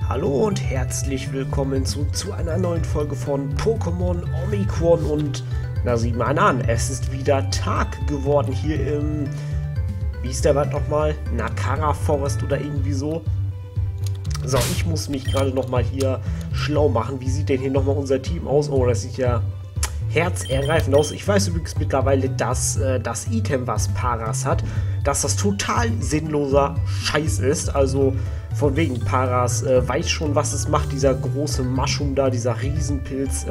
Hallo und herzlich willkommen zurück zu einer neuen Folge von Pokémon Omikron und na sieh mal an, es ist wieder Tag geworden hier im, wie ist der Wald nochmal? Nakara Forest oder irgendwie so. So, ich muss mich gerade nochmal hier schlau machen. Wie sieht denn hier nochmal unser Team aus? Oh, das sieht ja herzergreifend aus. Ich weiß übrigens mittlerweile, dass das Item, was Paras hat, dass das total sinnloser Scheiß ist. Also von wegen Paras weiß schon, was es macht. Dieser große Mushroom da, dieser Riesenpilz.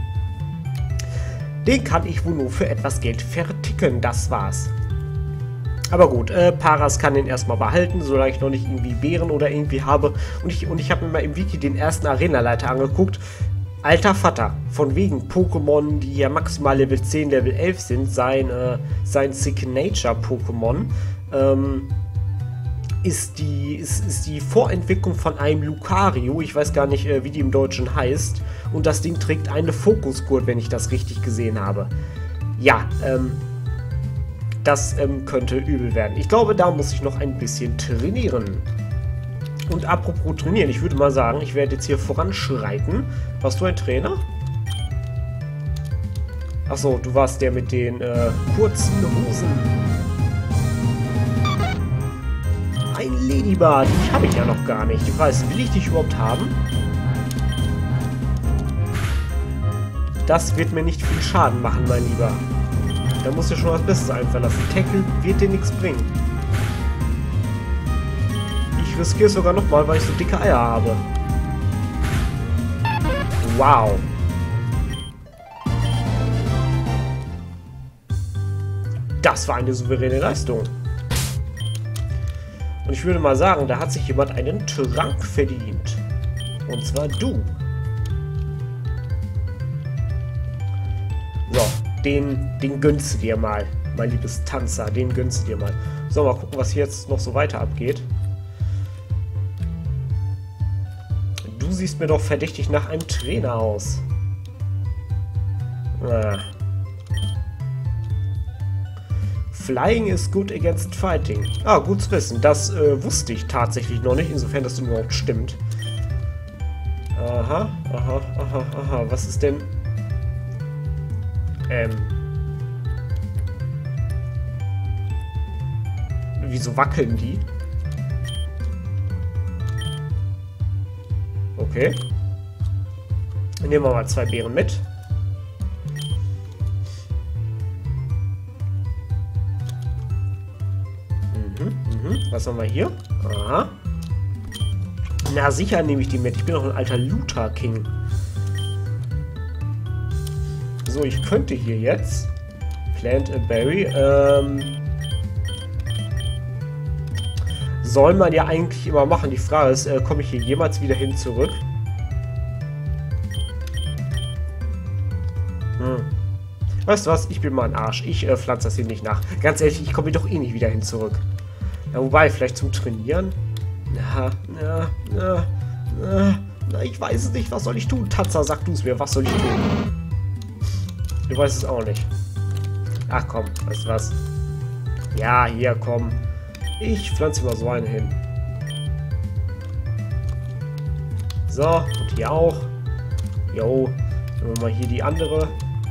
Den kann ich wohl nur für etwas Geld verticken. Das war's. Aber gut, Paras kann den erstmal behalten, solange ich noch nicht irgendwie Beeren oder irgendwie habe. Und ich habe mir mal im Wiki den ersten Arenaleiter angeguckt. Alter Vater, von wegen Pokémon, die ja maximal Level 10, Level 11 sind, sein Signature-Pokémon, ist die Vorentwicklung von einem Lucario, ich weiß gar nicht, wie die im Deutschen heißt, und das Ding trägt eine Fokusgurt, wenn ich das richtig gesehen habe. Ja, das könnte übel werden. Ich glaube, da muss ich noch ein bisschen trainieren. Und apropos trainieren, ich würde mal sagen, ich werde jetzt hier voranschreiten. Warst du ein Trainer? Achso, du warst der mit den kurzen Hosen. Ein Ladybird, dich habe ich ja noch gar nicht. Ich weiß, will ich dich überhaupt haben? Das wird mir nicht viel Schaden machen, mein Lieber. Da muss dir schon was Besseres einfallen lassen. Tackle wird dir nichts bringen. Ich riskiere es sogar nochmal, weil ich so dicke Eier habe. Wow. Das war eine souveräne Leistung. Und ich würde mal sagen, da hat sich jemand einen Trank verdient. Und zwar du. So, den gönnst du dir mal. Mein liebes Tanzer, den gönnst du dir mal. So, mal gucken, was hier jetzt noch so weiter abgeht. Du siehst mir doch verdächtig nach einem Trainer aus. Ah. Flying is good against fighting. Ah, gut zu wissen. Das wusste ich tatsächlich noch nicht, insofern das überhaupt stimmt. Aha, aha, aha, aha. Was ist denn... Wieso wackeln die? Okay. Nehmen wir mal 2 Beeren mit. Was haben wir hier? Aha. Na sicher nehme ich die mit. Ich bin doch ein alter Looter King. So, ich könnte hier jetzt Plant a Berry. Soll man ja eigentlich immer machen. Die Frage ist, komme ich hier jemals wieder hin zurück? Weißt du was? Ich bin mal ein Arsch. Ich pflanze das hier nicht nach. Ganz ehrlich, ich komme hier doch eh nicht wieder hin zurück. Ja, wobei, vielleicht zum Trainieren? Na, ich weiß es nicht. Was soll ich tun? Tatsa, sag du es mir. Was soll ich tun? Du weißt es auch nicht. Ach komm, weißt du was? Ja, hier, komm. Ich pflanze mal so einen hin. So, und hier auch. Jo, nehmen wir mal hier die andere.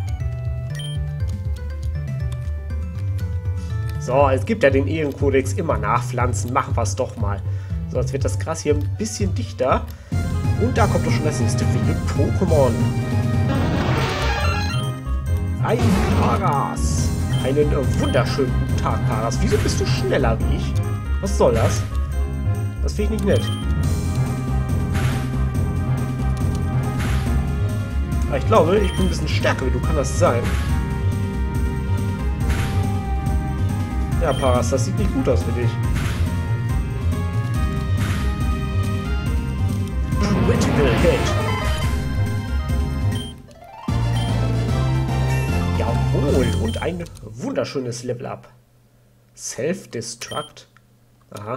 So, es gibt ja den Ehrenkodex, immer nachpflanzen. Machen wir es doch mal. So, jetzt wird das Gras hier ein bisschen dichter. Und da kommt doch schon das nächste wilde Pokémon. Ein Paras. Einen wunderschönen guten Tag, Paras. Wieso bist du schneller wie ich? Was soll das? Das finde ich nicht nett. Aber ich glaube, ich bin ein bisschen stärker wie du. Kann das sein? Ja, Paras, das sieht nicht gut aus für dich. Critical Hit. Jawohl, und ein wunderschönes Level-Up. Self-Destruct. Aha.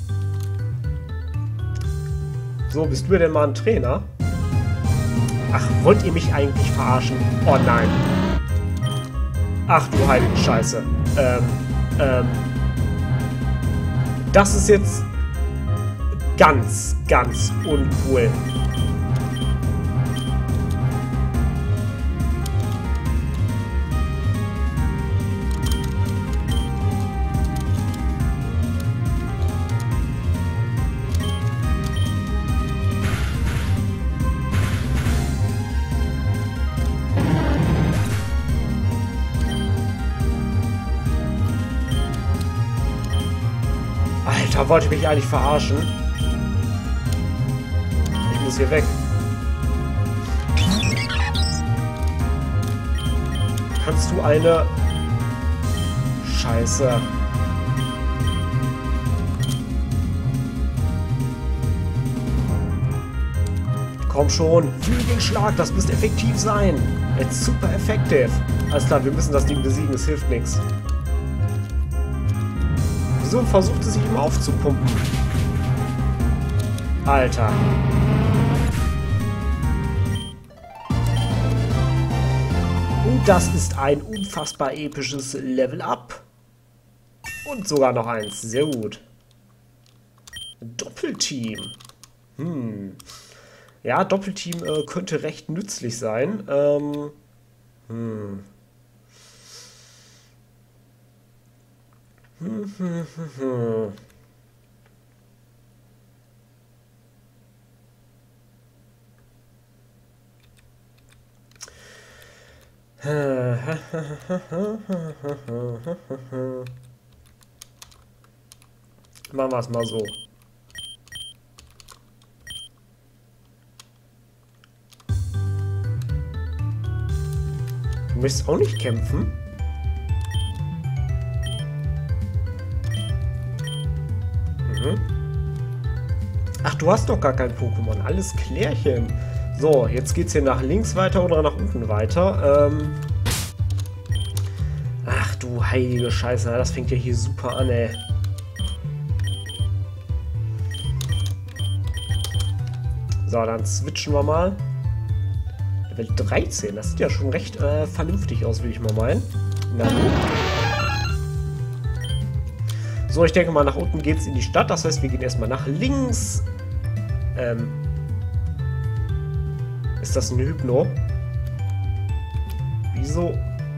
So, bist du denn mal ein Trainer? Ach, wollt ihr mich eigentlich verarschen? Oh nein. Ach du heilige Scheiße. Das ist jetzt... ganz, ganz uncool. Alter, wollte ich mich eigentlich verarschen? Ich muss hier weg. Kannst du eine... Scheiße. Komm schon, Flügelschlag, das müsste effektiv sein. It's super effective. Alles klar, wir müssen das Ding besiegen, es hilft nichts. Wieso versucht es sich ihm aufzupumpen? Alter. Und das ist ein unfassbar episches Level-Up. Und sogar noch eins. Sehr gut. Doppelteam. Ja, Doppelteam könnte recht nützlich sein. Machen wir es mal so. Du möchtest auch nicht kämpfen? Ach, du hast doch gar kein Pokémon. Alles klärchen. So, jetzt geht's hier nach links weiter oder nach unten weiter. Ach du heilige Scheiße, das fängt ja hier super an, ey. So, dann switchen wir mal. Level 13, das sieht ja schon recht vernünftig aus, will ich mal meinen. Na gut. So, ich denke mal, nach unten geht es in die Stadt. Das heißt, wir gehen erstmal nach links. Ist das ein Hypno? Wieso?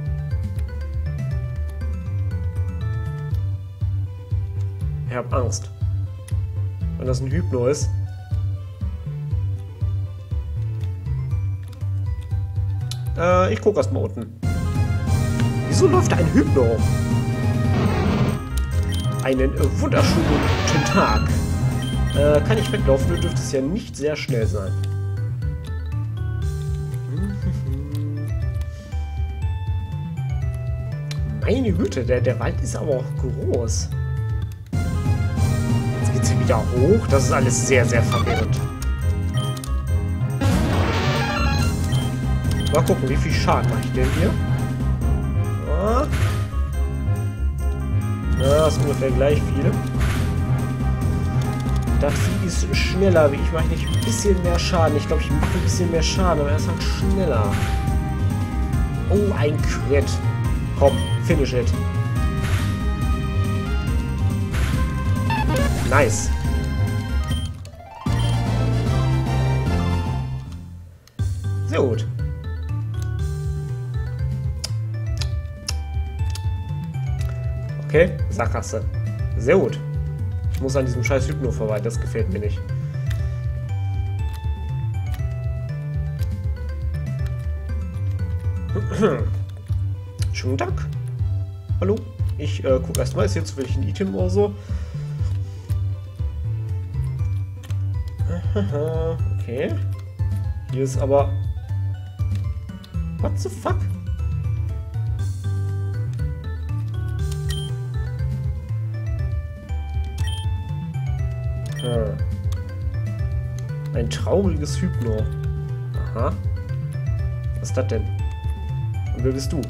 Ich hab Angst. Wenn das ein Hypno ist. Ich gucke erstmal unten. Wieso läuft da ein Hypno? Einen wunderschönen guten Tag. Kann ich weglaufen? Du dürftest ja nicht sehr schnell sein. Meine Güte, der Wald ist aber auch groß. Jetzt geht's hier wieder hoch. Das ist alles sehr, sehr verwirrend. Mal gucken, wie viel Schaden mache ich denn hier? Ja. Ja, ist ungefähr gleich viel. Das Vieh ist schneller wie ich. Mache nicht ein bisschen mehr Schaden. Ich glaube, ich mache ein bisschen mehr Schaden, aber er ist halt schneller. Oh, ein Crit. Komm, finish it. Nice. Sehr gut. Okay, Sackgasse. Sehr gut. Ich muss an diesem scheiß Hypno vorbei, das gefällt mir nicht. Schönen Dank. Hallo? Ich gucke erstmal, ist hier zu welchen Item oder so. Okay. Hier ist aber... What the fuck? Ein trauriges Hypno. Aha. Was ist das denn? Und wer bist du?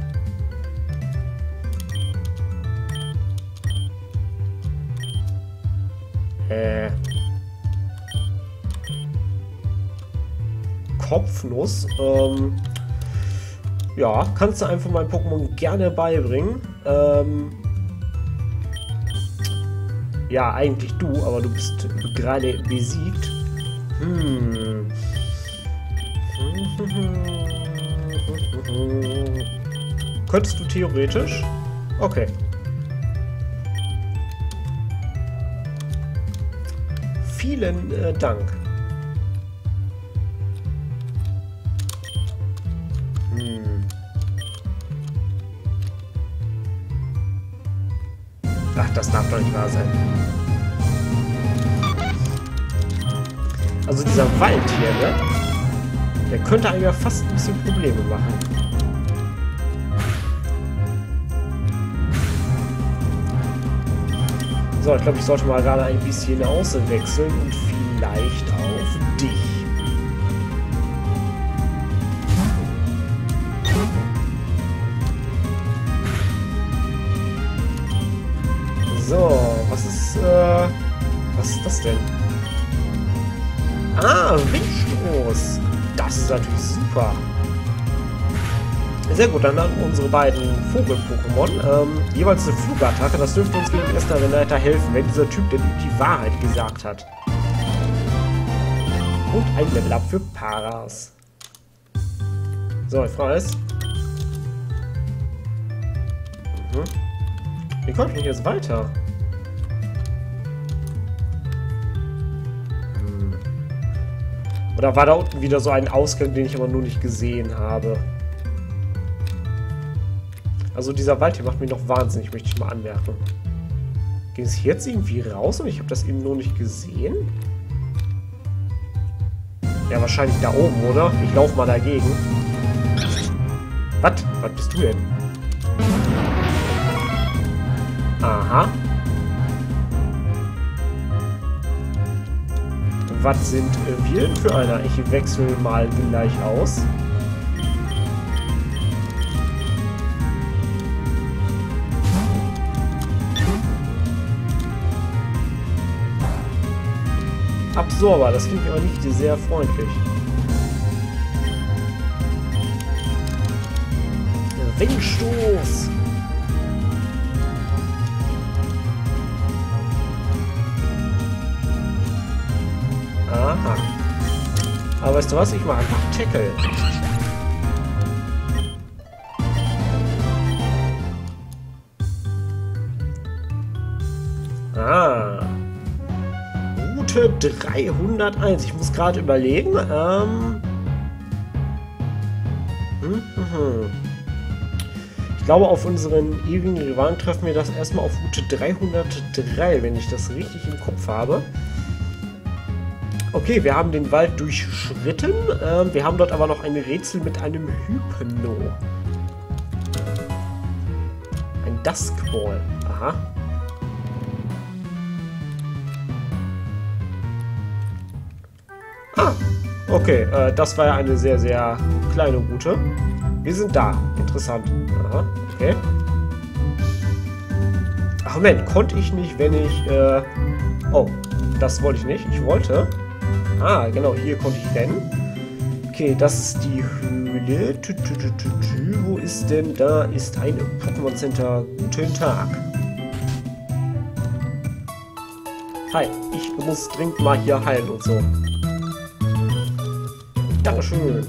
Kopfnuss. Ja, kannst du einfach mein Pokémon gerne beibringen. Ja, eigentlich du, aber du bist gerade besiegt. Könntest du theoretisch? Okay. Vielen Dank. Ach, das darf doch nicht wahr sein. Also dieser Wald hier, ne? Der könnte einem ja fast ein bisschen Probleme machen. So, ich glaube, ich sollte mal gerade ein bisschen auswechseln und vielleicht auf dich. So, was ist das denn? Ah, Windstoß. Das ist natürlich super. Sehr gut, dann haben unsere beiden Vogel-Pokémon jeweils eine Flugattacke. Das dürfte uns gegen den ersten Arenaleiter helfen, wenn dieser Typ denn die Wahrheit gesagt hat. Und ein Level-Up für Paras. So, ich weiß. Wie komme ich denn jetzt weiter? Oder war da unten wieder so ein Ausgang, den ich aber nur nicht gesehen habe? Also dieser Wald hier macht mich noch wahnsinnig, möchte ich mal anmerken. Ging es hier jetzt irgendwie raus und ich habe das eben nur nicht gesehen? Ja, wahrscheinlich da oben, oder? Ich laufe mal dagegen. Was? Was bist du denn? Aha. Was sind wir denn für einer? Ich wechsle mal gleich aus. Absorber, das finde ich aber nicht sehr freundlich. Windstoß! Aha. Aber weißt du was? Ich mache einfach Tackle. Ah. Route 301. Ich muss gerade überlegen. Ich glaube, auf unseren ewigen Rivalen treffen wir das erstmal auf Route 303, wenn ich das richtig im Kopf habe. Okay, wir haben den Wald durchschritten. Wir haben dort aber noch ein Rätsel mit einem Hypno. Ein Duskball. Aha. Ah, okay. Das war ja eine sehr, sehr kleine Route. Wir sind da. Interessant. Aha, okay. Ach Moment, konnte ich nicht, wenn ich... Oh, das wollte ich nicht. Ich wollte... Ah, genau, hier konnte ich rennen. Okay, das ist die Höhle. Wo ist denn? Da ist ein Pokémon Center. Guten Tag. Hi, ich muss dringend mal hier heilen und so. Dankeschön.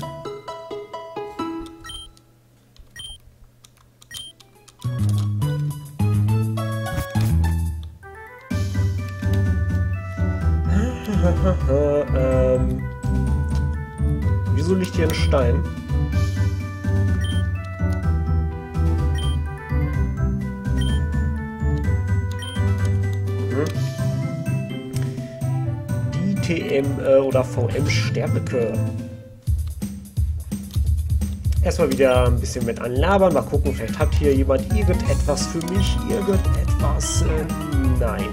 Wieso liegt hier ein Stein? Die TM oder VM Stärke. Erstmal wieder ein bisschen mit anlabern. Mal gucken, vielleicht hat hier jemand irgendetwas für mich. Irgendetwas. Nein.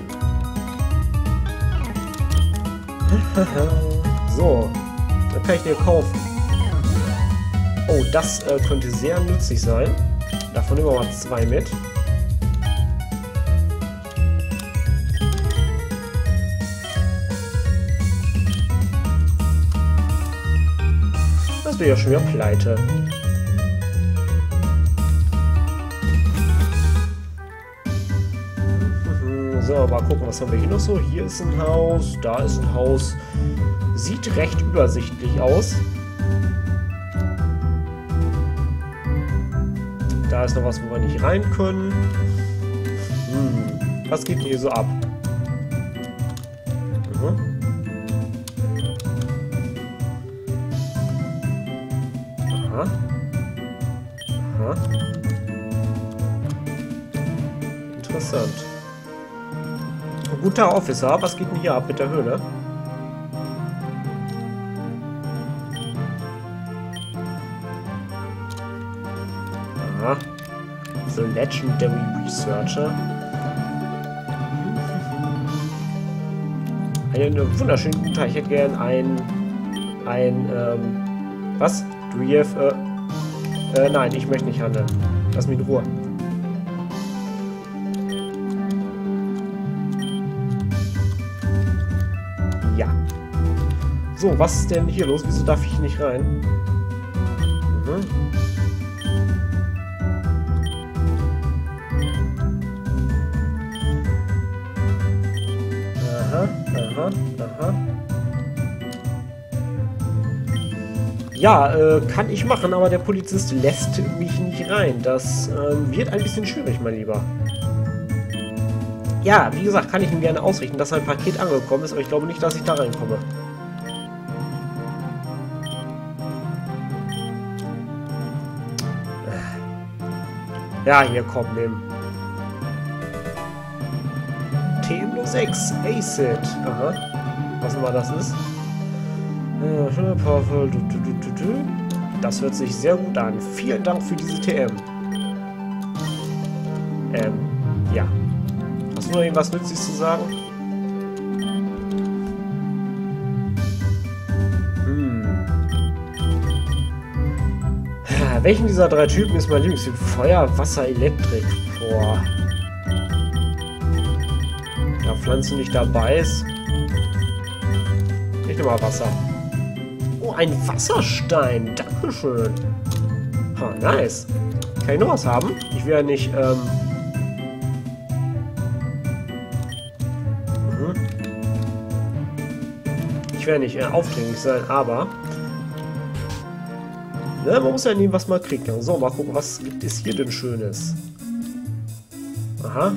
So, dann kann ich dir kaufen. Oh, das könnte sehr nützlich sein. Davon nehmen wir mal 2 mit. Das wäre ja schon wieder pleite. So, So, mal gucken, was haben wir hier noch so? Hier ist ein Haus, da ist ein Haus. Sieht recht übersichtlich aus. Da ist noch was, wo wir nicht rein können. Was geht denn hier so ab? Aha. Aha. Interessant. Guter Officer, was geht denn hier ab mit der Höhle? Aha. The Legendary Researcher. Einen wunderschönen guten Tag. Ich hätte gern was? Do you have, nein, ich möchte nicht handeln. Lass mich in Ruhe. Ja. So, was ist denn hier los? Wieso darf ich nicht rein? Aha. Ja, kann ich machen, aber der Polizist lässt mich nicht rein. Das wird ein bisschen schwierig, mein Lieber. Ja, wie gesagt, kann ich ihm gerne ausrichten, dass ein Paket angekommen ist, aber ich glaube nicht, dass ich da reinkomme. Ja, hier, komm, nimm. TM06, ACID. Aha. Was immer das ist. Das hört sich sehr gut an. Vielen Dank für diese TM. Ja. Hast du noch irgendwas Nützliches zu sagen? Welchen dieser drei Typen ist mein Lieblingstyp? Feuer, Wasser, Elektrik. Boah. Da Pflanze nicht dabei ist. Ich nehme mal Wasser. Oh, ein Wasserstein. Dankeschön. Ha, nice. Kann ich noch was haben? Ich will ja nicht, Ich werde nicht aufdringlich sein, aber... Ne, man muss ja nehmen, was man kriegt. So, mal gucken, was gibt es hier denn Schönes? Aha.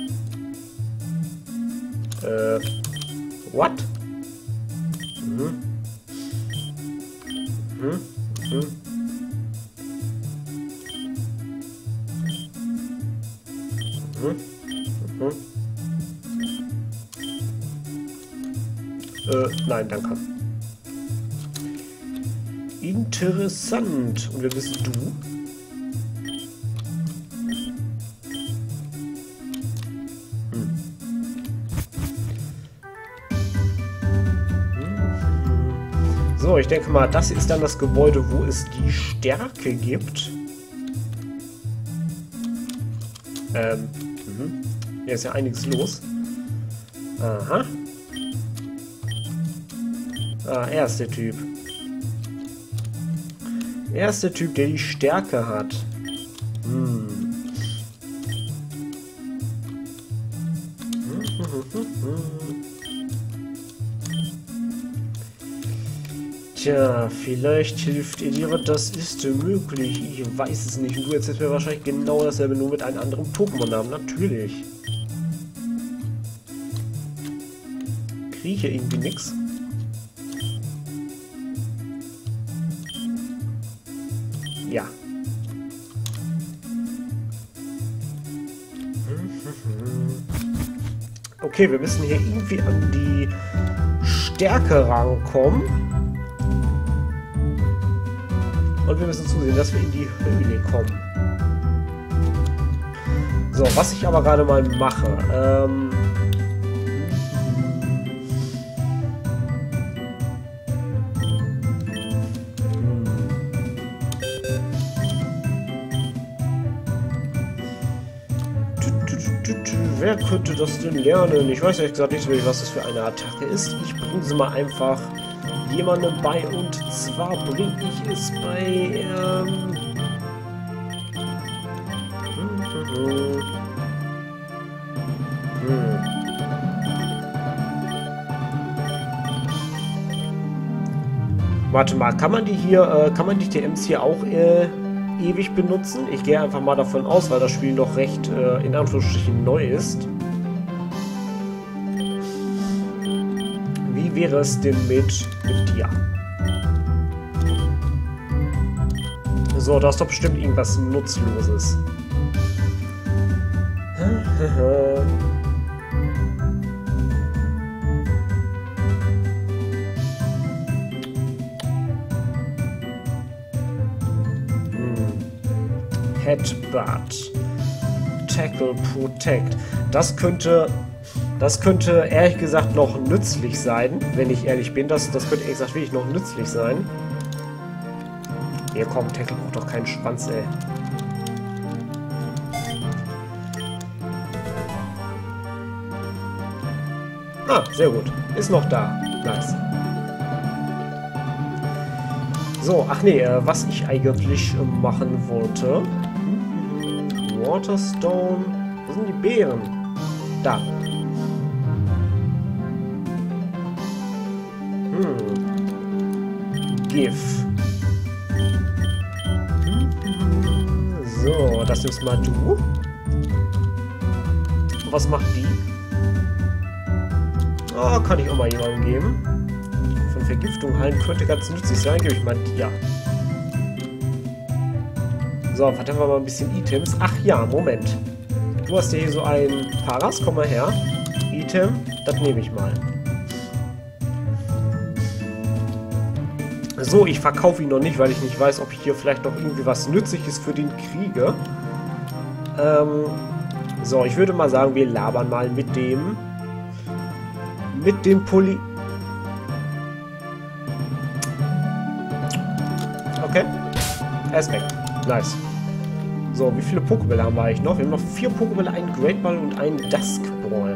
What? Nein, danke. Interessant. Und wer bist du? So, ich denke mal, das ist dann das Gebäude, wo es die Stärke gibt. Hier ist ja einiges los. Aha. Ah, er ist der Typ. Er ist der Typ, der die Stärke hat. Tja, vielleicht hilft ihr dir, das ist möglich. Ich weiß es nicht. Und du erzählst mir wahrscheinlich genau dasselbe, nur mit einem anderen Pokémon-Namen. Natürlich. Kriege ich hier irgendwie nichts? Ja. Okay, wir müssen hier irgendwie an die Stärke rankommen. Und wir müssen zusehen, dass wir in die Höhle kommen. So, was ich aber gerade mal mache. Wer könnte das denn lernen? Ich weiß ehrlich gesagt nicht so wirklich, was das für eine Attacke ist. Ich bringe sie mal einfach jemandem bei, und zwar bringe ich es bei Warte mal, kann man die TMs hier auch ewig benutzen? Ich gehe einfach mal davon aus, weil das Spiel noch recht, in Anführungsstrichen, neu ist. Wie wäre es denn mit dir? So, da ist doch bestimmt irgendwas Nutzloses. Headbutt. Tackle, Protect. Das könnte ehrlich gesagt noch nützlich sein, wenn ich ehrlich bin. Das könnte ehrlich gesagt wirklich noch nützlich sein. Hier komm, Tackle braucht doch keinen Schwanz, ey. Ah, sehr gut. Ist noch da. Nice. So, ach nee, was ich eigentlich machen wollte. Waterstone. Wo sind die Beeren? Da. GIF. So, das nimmst mal du. Was macht die? Oh, kann ich auch mal jemandem geben. Von Vergiftung heilen könnte ganz nützlich sein. Gebe ich mal ja. So, verteilen wir mal ein bisschen Items. Ach ja, Moment. Du hast ja hier so ein Paras. Komm mal her. Item, das nehme ich mal. So, ich verkaufe ihn noch nicht, weil ich nicht weiß, ob ich hier vielleicht noch irgendwie was Nützliches für den kriege. So, ich würde mal sagen, wir labern mal mit dem Pulli. Okay. Er ist weg. Nice. So, wie viele Pokébälle haben wir eigentlich noch? Wir haben noch 4 Pokébälle, einen Great Ball und einen Dusk Ball.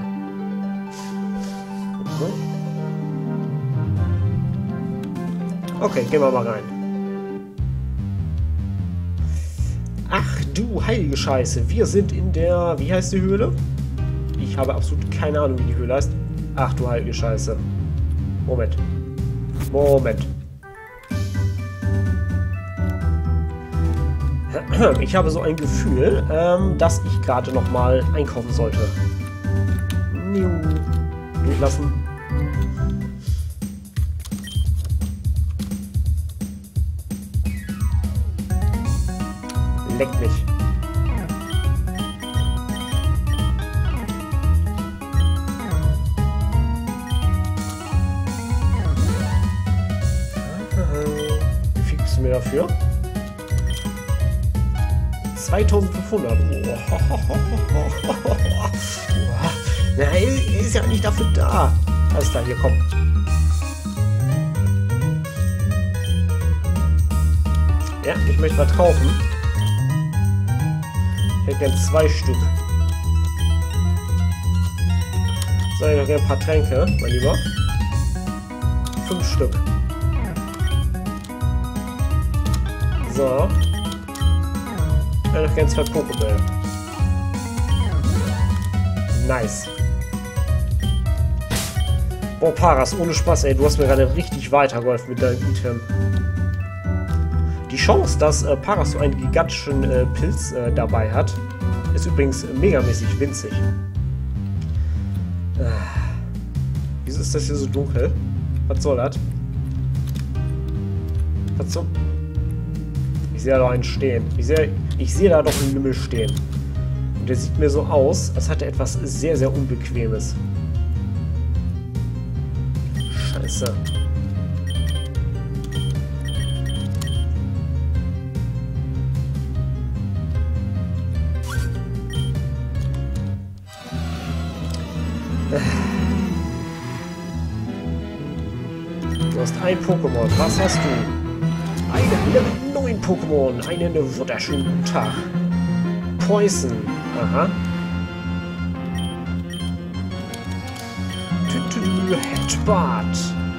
Okay, gehen wir mal rein. Ach du heilige Scheiße. Wir sind in der... Wie heißt die Höhle? Ich habe absolut keine Ahnung, wie die Höhle heißt. Ach du heilige Scheiße. Moment. Ich habe so ein Gefühl, dass ich gerade noch mal einkaufen sollte. Durchlassen. Leckt mich. Wie viel gibst du mir dafür? 2500. Na, er ist ja nicht dafür da. Alles klar, hier, komm. Ja, ich möchte was kaufen. Ich hätte gern 2 Stück. So, ich hätte gerne ein paar Tränke, mein Lieber. 5 Stück. So. Ich hätte gerne 2 Pokébälle. Nice. Boah, Paras, ohne Spaß, ey. Du hast mir gerade richtig weitergeholfen mit deinem Item. Die Chance, dass Paras so einen gigantischen Pilz dabei hat, ist übrigens megamäßig winzig. Wieso ist das hier so dunkel? Was soll das? Was so? Ich sehe da doch einen stehen. Ich sehe da doch einen Lümmel stehen. Und der sieht mir so aus, als hat er etwas sehr, sehr Unbequemes. Scheiße. Du hast ein Pokémon. Was hast du? Einen neuen Pokémon. Einen wunderschönen guten Tag. Poison. Aha. Headbutt.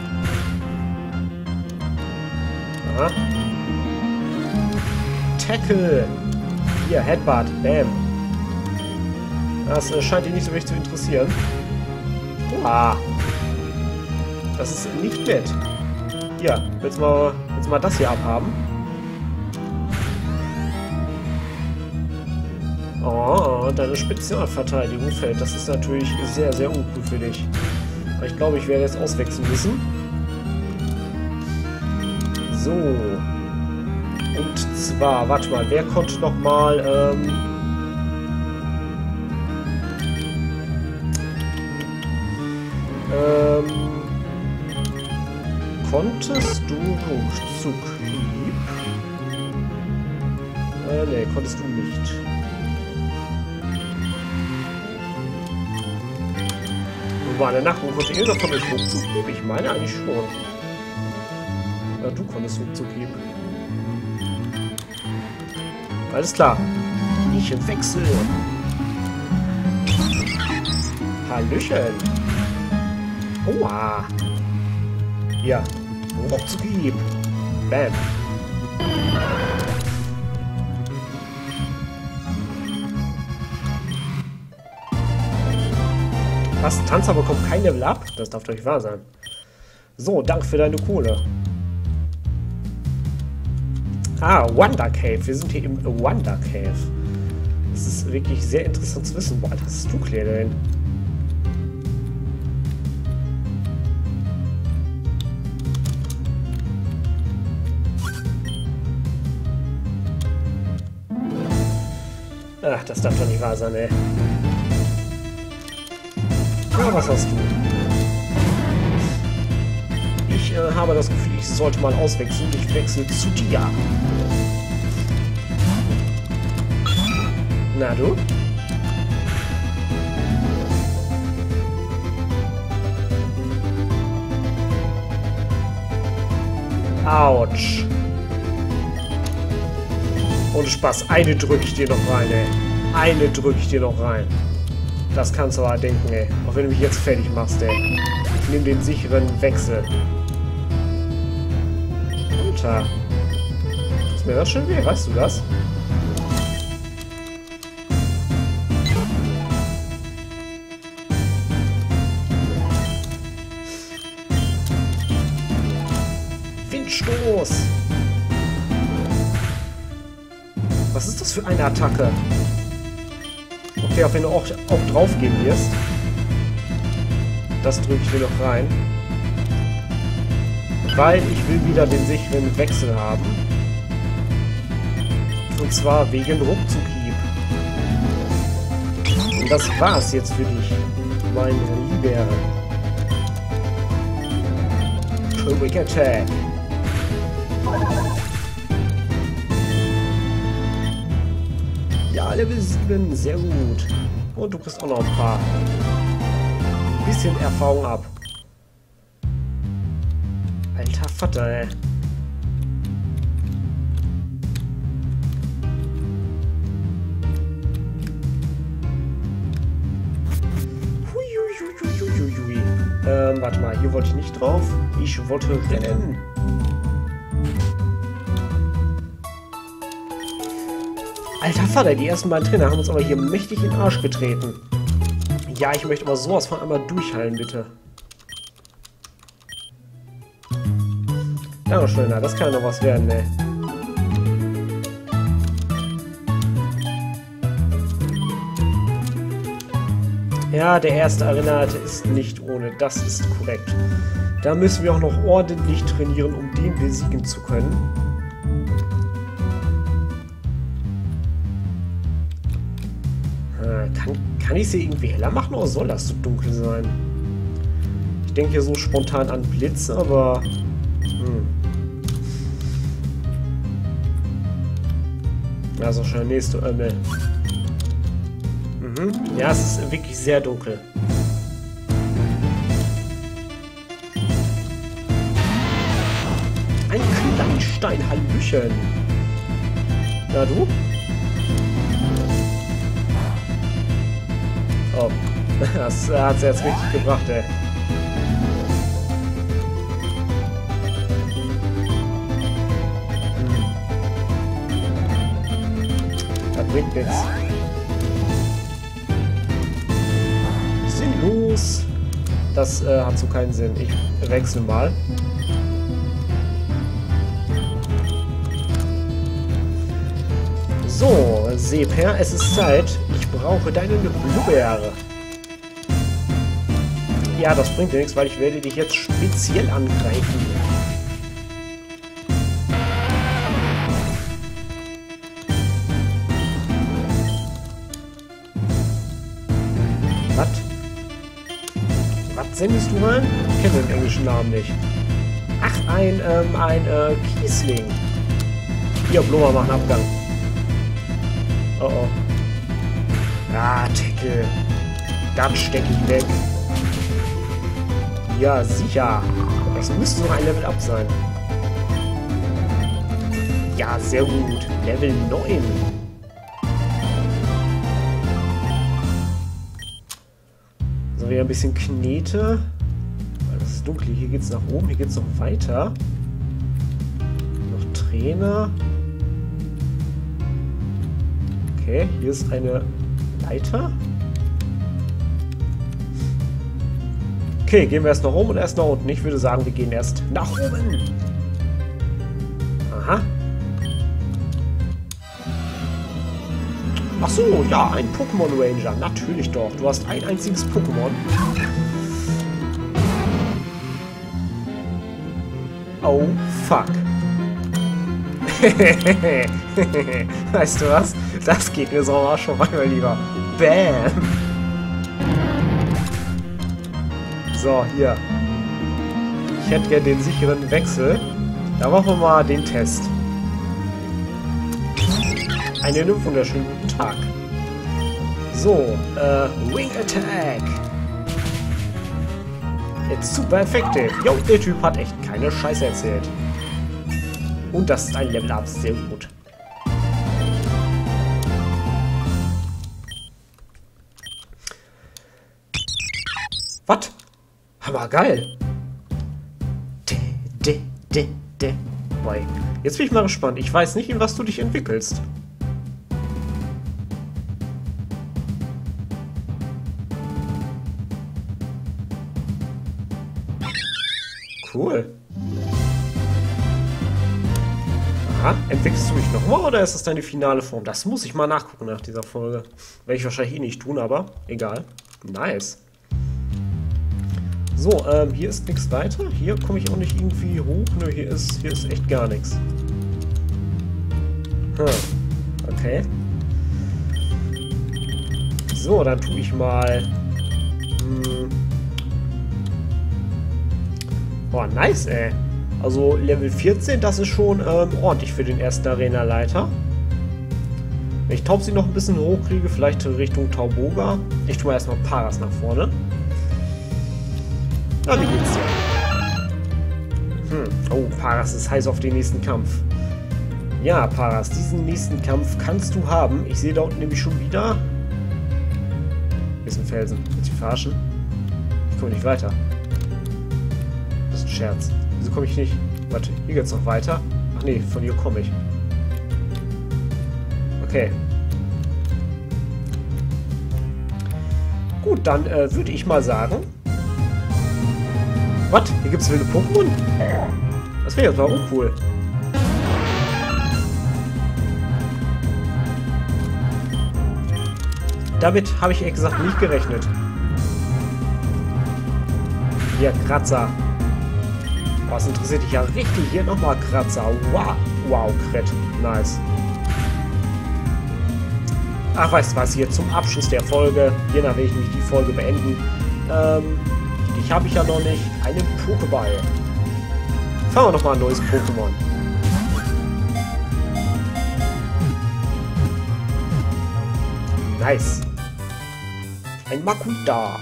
Aha. Tackle. Hier, Headbutt. Bam. Das scheint dich nicht so richtig zu interessieren. Ah. Das ist nicht nett. Hier, willst du mal das hier abhaben? Oh, deine Spezialverteidigung fällt. Das ist natürlich sehr, sehr uncool für dich. Aber ich glaube, ich werde jetzt auswechseln müssen. So. Und zwar, warte mal, wer konnte noch mal, konntest du Ruckzuckhieb? Ne, konntest du nicht. War eine Nacht, konnte irgendwer von euch Ruckzuckhieb? Ich meine eigentlich schon. Ja, du konntest Ruckzuckhieb. Alles klar. Ich wechsle. Hallöchen. Oha. Ja. Ruckzuckhieb. Bam. Was? Tanzer bekommt kein Level ab? Das darf doch nicht wahr sein. So, danke für deine Kohle. Ah, Wonder Cave. Wir sind hier im Wonder Cave. Das ist wirklich sehr interessant zu wissen. Boah, was hast du, Claire, denn? Ach, das darf doch nicht wahr sein, ey. Ja, was hast du? Ich habe das Gefühl, ich sollte mal auswechseln. Ich wechsle zu dir. Na du? Autsch. Ohne Spaß, eine drücke ich dir noch rein, ey. Eine drücke ich dir noch rein. Das kannst du aber denken, ey. Auch wenn du mich jetzt fertig machst, ey. Ich nehme den sicheren Wechsel. Alter. Ist mir das schon weh, weißt du das? Windstoß! Was ist das für eine Attacke? Okay, auch wenn du auch drauf gehen wirst. Das drücke ich dir noch rein. Weil ich will wieder den sicheren Wechsel haben. Und zwar wegen Ruckzuckhieb. Und das war's jetzt für dich, mein Lieber. Quick Attack. Ja, Level 7, sehr gut. Und du kriegst auch noch ein bisschen Erfahrung ab. Alter Vater, ey. Huiuiuiuiui. Warte mal, hier wollte ich nicht drauf. Ich wollte rennen. Alter Vater, die ersten beiden Trainer haben uns aber hier mächtig in den Arsch getreten. Ja, ich möchte aber sowas von einmal durchheilen, bitte. Dankeschön, das kann ja noch was werden, ne? Ja, der erste Arenate ist nicht ohne, das ist korrekt. Da müssen wir auch noch ordentlich trainieren, um den besiegen zu können. Kann ich sie irgendwie heller machen oder soll das so dunkel sein? Ich denke hier so spontan an Blitz, aber... Also schon der nächste Ömmel. Ja, es ist wirklich sehr dunkel. Ein Kleinstein, Hallöchen. Na du? Oh, das hat sie jetzt richtig gebracht, ey. Das bringt nichts. Sinnlos. Das hat so keinen Sinn. Ich wechsle mal. So, Seeper, es ist Zeit. Ich brauche deine Blubbeere. Ja, das bringt dir nichts, weil ich werde dich jetzt speziell angreifen. Was? Was sendest du rein? Ich kenne den englischen Namen nicht. Ach, ein Kiesling. Hier, Blubber, machen Abgang. Oh oh. Ah, Tackle. Dann stecke ich weg. Ja, sicher. Das müsste noch ein Level Up sein. Ja, sehr gut. Level 9. So, wieder ein bisschen Knete. Weil das ist dunkel. Hier geht es nach oben. Hier geht es noch weiter. Noch Trainer. Okay, hier ist eine Leiter. Okay, gehen wir erst nach oben oder erst nach unten? Ich würde sagen, wir gehen erst nach oben. Aha. Ach so, ja, ein Pokémon Ranger. Natürlich doch. Du hast ein einziges Pokémon. Oh, fuck. Weißt du was? Das geht mir so auch schon mal lieber. Bam. So, hier. Ich hätte gerne den sicheren Wechsel. Da machen wir mal den Test. Einen wunderschönen guten Tag. So, Wing Attack. It's super effective. Jo, der Typ hat echt keine Scheiße erzählt. Und das ist ein Level Up, sehr gut. Was? Hammer geil. Boy. Jetzt bin ich mal gespannt. Ich weiß nicht, in was du dich entwickelst. Cool. Aha, entwickelst du dich nochmal oder ist das deine finale Form? Das muss ich mal nachgucken nach dieser Folge. Werde ich wahrscheinlich eh nicht tun, aber egal. Nice. So, hier ist nichts weiter. Hier komme ich auch nicht irgendwie hoch. Nö, hier ist echt gar nichts. Okay. So, dann tue ich mal... Boah, nice, ey. Also Level 14, das ist schon ordentlich für den ersten Arena-Leiter. Wenn ich Taubsi noch ein bisschen hochkriege, vielleicht Richtung Tauboga. Ich tue mal erstmal Paras nach vorne. Na, wie geht's dir? Oh, Paras ist heiß auf den nächsten Kampf. Ja, Paras, diesen nächsten Kampf kannst du haben. Ich sehe da unten nämlich schon wieder... Bisschen Felsen. Willst du mich verarschen? Ich komme nicht weiter. Das ist ein Scherz. Wieso komme ich nicht? Warte, hier geht's noch weiter. Ach nee, von hier komme ich. Okay. Gut, dann würde ich mal sagen... Was? Hier gibt's wilde Pokémon? Das wäre jetzt mal uncool. Damit habe ich ehrlich gesagt nicht gerechnet. Hier, Kratzer. Was interessiert dich ja richtig? Hier nochmal Kratzer. Wow, wow, Kret. Nice. Ach, weißt du was? Hier zum Abschluss der Folge. Hier werde ich nämlich die Folge beenden. Ich habe ja noch nicht einen Pokéball. Fangen wir noch mal ein neues Pokémon. Nice. Ein Makuta.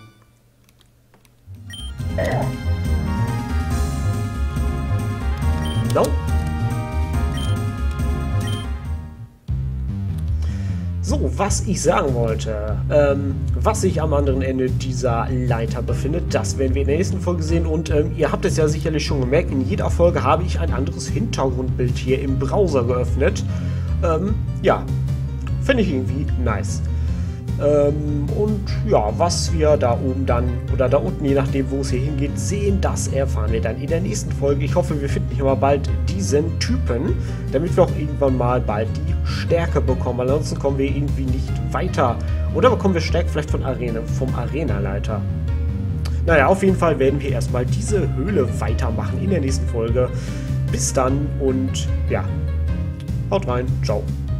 No. So, was ich sagen wollte, was sich am anderen Ende dieser Leiter befindet, das werden wir in der nächsten Folge sehen und ihr habt es ja sicherlich schon gemerkt, in jeder Folge habe ich ein anderes Hintergrundbild hier im Browser geöffnet. Ja, finde ich irgendwie nice. Und ja, was wir da oben dann, oder da unten, je nachdem, wo es hier hingeht, sehen, das erfahren wir dann in der nächsten Folge. Ich hoffe, wir finden hier mal bald diesen Typen, damit wir auch irgendwann mal bald die Stärke bekommen. Ansonsten kommen wir irgendwie nicht weiter. Oder bekommen wir Stärke vielleicht vom Arenaleiter. Naja, auf jeden Fall werden wir erstmal diese Höhle weitermachen in der nächsten Folge. Bis dann und ja, haut rein, ciao.